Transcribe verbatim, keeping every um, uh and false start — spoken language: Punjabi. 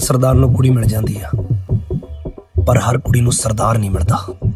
ਸਰਦਾਰ ਨੂੰ ਕੁੜੀ ਮਿਲ ਜਾਂਦੀ ਆ, ਪਰ ਹਰ ਕੁੜੀ ਨੂੰ ਸਰਦਾਰ ਨਹੀਂ ਮਿਲਦਾ।